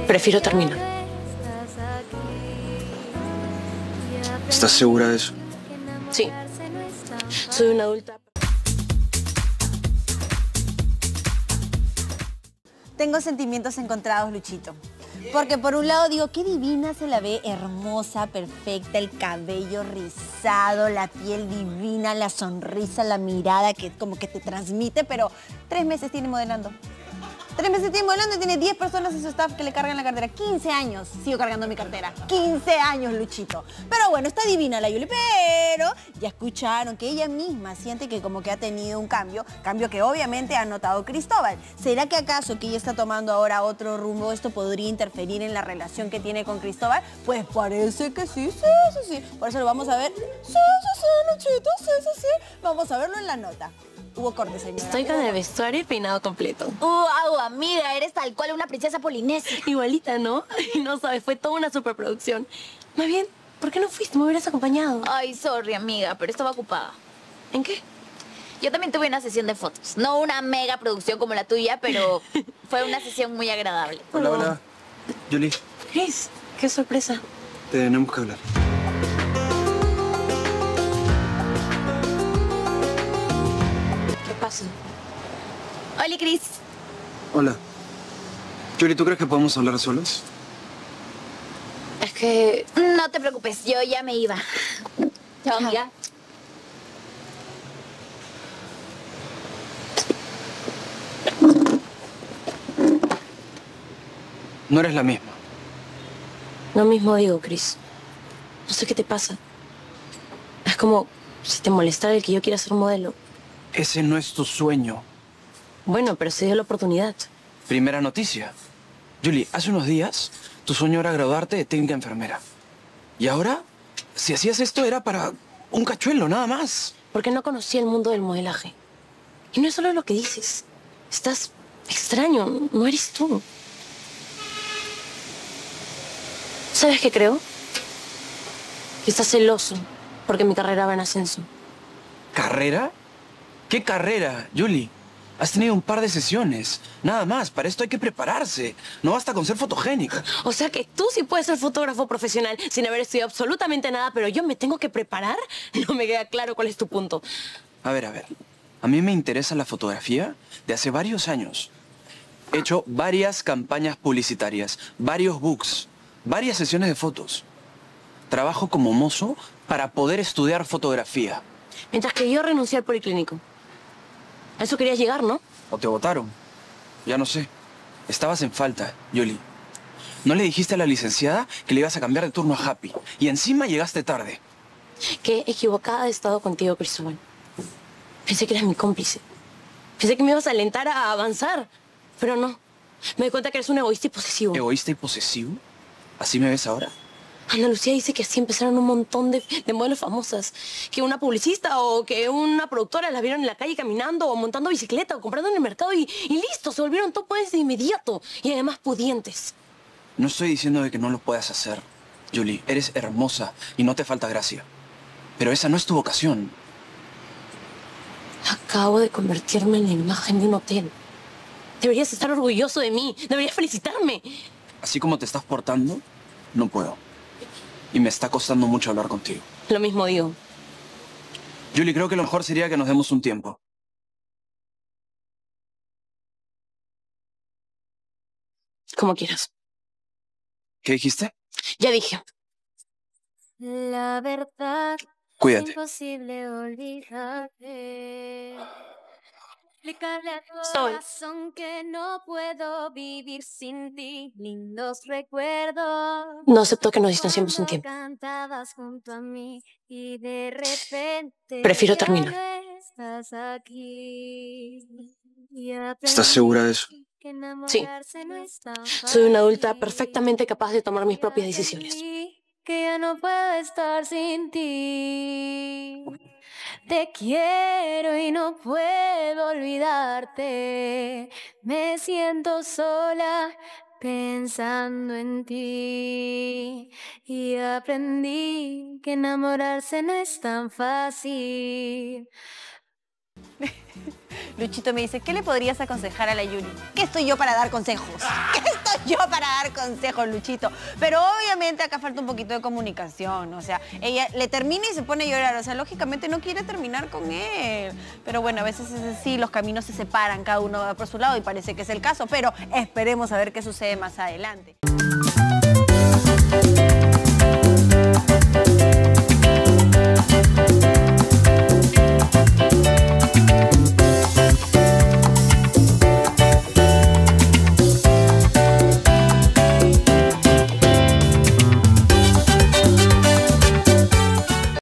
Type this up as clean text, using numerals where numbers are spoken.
Prefiero terminar. ¿Estás segura de eso? Sí. Soy una adulta. Tengo sentimientos encontrados, Luchito. Porque por un lado digo, qué divina se la ve, hermosa, perfecta, el cabello rizado, la piel divina, la sonrisa, la mirada que como que te transmite, pero 3 meses tiene modelando. 3 meses tiene modelando y tiene 10 personas en su staff que le cargan la cartera. 15 años sigo cargando mi cartera. 15 años, Luchito. Pero bueno, está divina la Yuli, pero ya escucharon que ella misma siente que como que ha tenido un cambio que obviamente ha notado Cristóbal. ¿Será que acaso que ella está tomando ahora otro rumbo, esto podría interferir en la relación que tiene con Cristóbal? Pues parece que sí, sí. Por eso lo vamos a ver. Sí, Luchito, sí. Vamos a verlo en la nota. Hubo corte, señora. Estoy con el vestuario y peinado completo. Amiga, eres tal cual una princesa polinesia. Igualita, ¿no? No sabes, fue toda una superproducción. Más bien, ¿por qué no fuiste? Me hubieras acompañado. Ay, sorry, amiga, pero estaba ocupada. ¿En qué? Yo también tuve una sesión de fotos. No una mega producción como la tuya, pero fue una sesión muy agradable. Hola. Yuli, Chris, qué sorpresa. tenemos que hablar. ¿Qué pasa? Hola, Cris. Hola. Yuli, ¿tú crees que podemos hablar solos? Es que... No te preocupes, yo ya me iba. Chao, amiga. No eres la misma. Lo mismo digo, Chris. No sé qué te pasa. Es como si te molestara el que yo quiera ser modelo. Ese no es tu sueño. Bueno, pero se dio la oportunidad. Primera noticia. Yuli, hace unos días tu sueño era graduarte de técnica enfermera. Y ahora, si hacías esto era para un cachuelo, nada más. Porque no conocía el mundo del modelaje. Y no es solo lo que dices. Estás extraño, no eres tú. ¿Sabes qué creo? Que estás celoso porque mi carrera va en ascenso. ¿Carrera? ¿Qué carrera, Yuli? Has tenido un par de sesiones. Nada más, para esto hay que prepararse. No basta con ser fotogénica. O sea que tú sí puedes ser fotógrafo profesional sin haber estudiado absolutamente nada, pero yo me tengo que preparar. No me queda claro cuál es tu punto. A ver. A mí me interesa la fotografía de hace varios años. He hecho varias campañas publicitarias, varios books, varias sesiones de fotos. Trabajo como mozo para poder estudiar fotografía. Mientras que yo renuncié al policlínico. A eso querías llegar, ¿no? ¿O te votaron? Ya no sé. Estabas en falta, Yuli. ¿No le dijiste a la licenciada que le ibas a cambiar de turno a Happy? Y encima llegaste tarde. Qué equivocada he estado contigo, Cristóbal. Pensé que eras mi cómplice. Pensé que me ibas a alentar a avanzar. Pero no. Me di cuenta que eres un egoísta y posesivo. ¿Egoísta y posesivo? ¿Así me ves ahora? Ana Lucía dice que así empezaron un montón de modelos famosas. Que una publicista o que una productora las vieron en la calle caminando o montando bicicleta o comprando en el mercado y listo, se volvieron topes de inmediato. Y además pudientes. No estoy diciendo de que no lo puedas hacer, Yuli. Eres hermosa y no te falta gracia. Pero esa no es tu vocación. Acabo de convertirme en la imagen de un hotel. Deberías estar orgulloso de mí. Deberías felicitarme. Así como te estás portando, no puedo. Y me está costando mucho hablar contigo. Lo mismo digo. Yuli, creo que lo mejor sería que nos demos un tiempo. Como quieras. ¿Qué dijiste? Ya dije. La verdad. Cuídate. Es imposible olvidarte. Explicarle a tu Soy. corazón que no puedo vivir sin ti. Lindos recuerdos. No acepto que nos distanciemos un Cuando tiempo. cantabas junto a mí y de repente Prefiero ya terminar. no estás aquí. Y ¿Estás segura de eso? que Sí. enamorarse no es tan Soy una adulta fácil. perfectamente capaz de tomar mis propias decisiones. Aprendí que ya no puedo estar sin ti. Te quiero y no puedo olvidarte. Me siento sola pensando en ti. Y aprendí que enamorarse no es tan fácil. Luchito me dice, ¿qué le podrías aconsejar a la Yuri? ¿Qué estoy yo para dar consejos? ¿Qué estoy yo para dar consejos, Luchito? Pero obviamente acá falta un poquito de comunicación, o sea, ella le termina y se pone a llorar, o sea, lógicamente no quiere terminar con él. Pero bueno, a veces es así, los caminos se separan, cada uno va por su lado y parece que es el caso, pero esperemos a ver qué sucede más adelante.